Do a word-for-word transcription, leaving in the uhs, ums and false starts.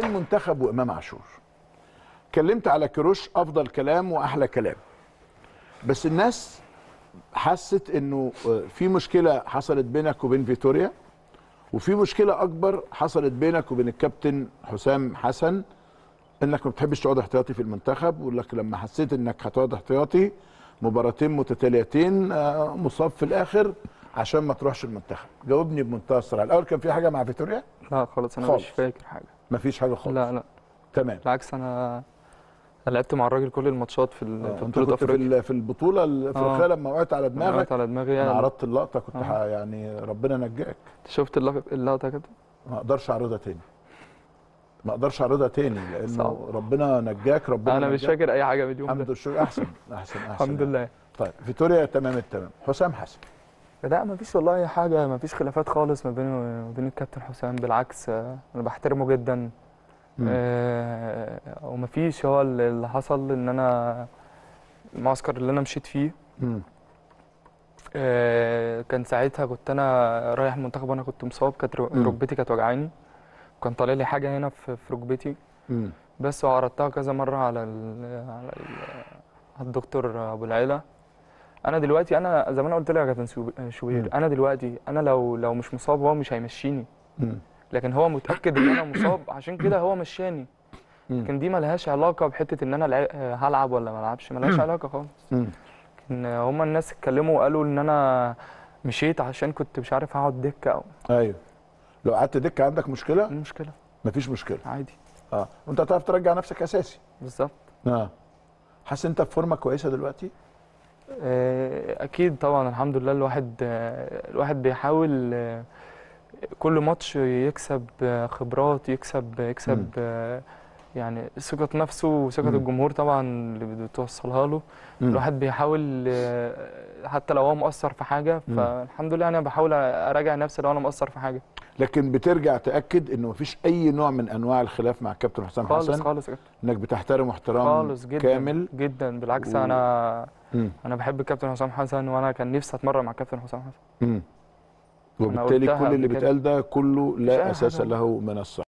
المنتخب وامام عاشور. اتكلمت على كيروش افضل كلام واحلى كلام، بس الناس حست انه في مشكله حصلت بينك وبين فيتوريا، وفي مشكله اكبر حصلت بينك وبين الكابتن حسام حسن، انك ما بتحبش تقعد احتياطي في المنتخب، ولك لما حسيت انك هتقعد احتياطي مباراتين متتاليتين مصاب في الاخر عشان ما تروحش المنتخب. جاوبني بمنتهى الصراحه، الاول كان في حاجه مع فيتوريا؟ لا خالص، انا خالص. مش فاكر حاجه. مفيش حاجه خالص؟ لا لا تمام. بالعكس، انا انا لعبت مع الراجل كل الماتشات في ال- في انت بطوله كنت افريقيا. في في البطوله الافريقيه لما وقعت على لما وقعت دماغك. على دماغي انا يعني. عرضت اللقطه، كنت آه. يعني ربنا نجاك. شفت اللق- اللقطه كده؟ ما اقدرش اعرضها تاني، ما اقدرش اعرضها تاني لانه صعب. ربنا نجاك، ربنا انا مش نجاك. فاكر اي حاجه من اليوم الحمد ده. لله. احسن احسن احسن الحمد يعني. لله. طيب فيتوريا تمام التمام. حسام حسن؟ لا ما فيش والله اي حاجه، ما فيش خلافات خالص ما بيني وما بين الكابتن حسام، بالعكس آه، انا بحترمه جدا. آه وما فيش، هو اللي حصل ان انا المعسكر اللي انا مشيت فيه امم آه كان ساعتها كنت انا رايح المنتخب وانا كنت مصاب، كانت مم. ركبتي كانت وجعاني، كان طالع لي حاجه هنا في في ركبتي. امم بس وعرضتها كذا مره على ال على ال على الدكتور ابو العيله. انا دلوقتي، انا زي ما انا قلت لك يا كابتن شوبير، انا دلوقتي انا لو لو مش مصاب هو مش هيمشيني، امم لكن هو متاكد ان انا مصاب عشان كده هو مشاني. لكن دي ملهاش علاقه بحته ان انا لع- هلعب ولا ما العبش، ملهاش علاقه خالص. لكن هما الناس اتكلموا وقالوا ان انا مشيت عشان كنت مش عارف هقعد دكه او ايوه. لو قعدت دكه عندك مشكله؟ المشكله مفيش مشكله عادي. اه، وانت هتعرف ترجع نفسك اساسي. بالظبط. اه. حاسس انت في فورمه كويسه دلوقتي؟ آه، اكيد طبعا الحمد لله. الواحد آه، الواحد بيحاول آه، كل ماتش يكسب آه، خبرات، يكسب يكسب مم. آه، يعني ثقة نفسه وثقة مم. الجمهور طبعا اللي بتوصلها له. مم. الواحد بيحاول آه، حتى لو هو مقصر في حاجة، مم. فالحمد لله انا بحاول اراجع نفسي لو انا مقصر في حاجة. لكن بترجع تاكد انه مفيش اي نوع من انواع الخلاف مع الكابتن حسام خالص حسن؟ خالص يا كابتن. انك بتحترمه احترام خالص جدا كامل جدا، بالعكس و... انا مم. انا بحب الكابتن حسام حسن، وانا كان نفسي اتمرن مع الكابتن حسام حسن. مم. انا وبالتالي قلتها كل قبل اللي كده. بيتقال ده كله مفيش لا اي اساس حاجة. له من الصحه.